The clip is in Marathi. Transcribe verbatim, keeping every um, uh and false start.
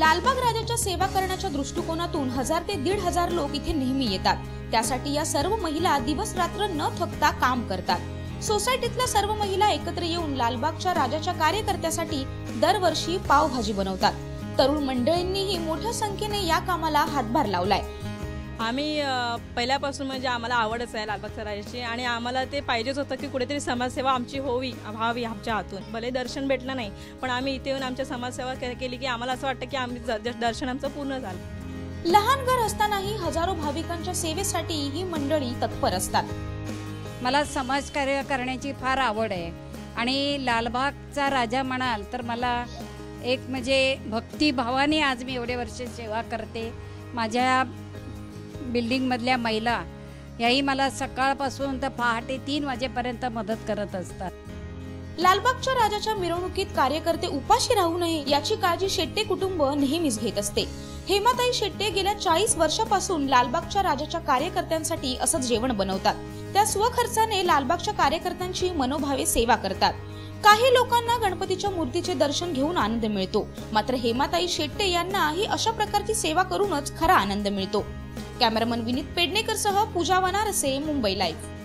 लालबाग राजाच्या सेवा करण्याच्या दृष्टिकोनातून हजार ते दीड हजार लोक इथे नेहमी येतात। त्यासाठी या सर्व महिला दिवस रात्र न थकता काम करतात। सोसायटीतल्या सर्व महिला एकत्र येऊन लालबागच्या राजाच्या कार्यकर्त्यासाठी दरवर्षी पावभाजी बनवतात। तरुण मंडळींनीही मोठ्या संख्येने या कामाला हातभार लावलाय। आम्ही पहिल्यापासून म्हणजे आम्हाला आवडच आहे लालबागच्या राजाची आणि आम्हाला ते पाहिजेच होतं की कुठेतरी समाजसेवा आमची होवी व्हावी आमच्या हातून। भले दर्शन भेटलं नाही पण आम्ही इथे येऊन आमच्या समाजसेवा केली की आम्हाला असं वाटतं की आम्ही दर्शन आमचं पूर्ण झालं। लहान घर असतानाही हजारो भाविकांच्या सेवेसाठी ही मंडळी तत्पर असतात। मला समाजकार्य करण्याची फार आवड आहे आणि लालबागचा राजा म्हणाल तर मला एक म्हणजे भक्तिभावाने आज मी एवढे वर्ष सेवा करते। माझ्या बिल्डिंग मधल्या महिला याही मला सकाळपासून तर पहाटे तीन वाजेपर्यंत मदत करत असतात। लालबागच्या राजाच्या मिरवणुकीत कार्यकर्ते उपाशी राहू नये याची काळजी शेट्टे कुटुंब नेहमीच घेत असते। हेमाताई शेट्टे गेल्या चाळीस वर्षापासून लालबागच्या राजाच्या कार्यकर्त्यांसाठी असं जेवण बनवतात। त्या स्वखर्चाने लालबागच्या कार्यकर्त्यांची मनोभावे सेवा करतात। काही लोकांना गणपतीच्या मूर्तीचे दर्शन घेऊन आनंद मिळतो, मात्र हेमाताई शेट्टे यांना ही अशा प्रकारची सेवा करूनच खरा आनंद मिळतो। कॅमेरामन विनीत पेडणेकर सह पूजा वनारसे, मुंबई लाईव्ह।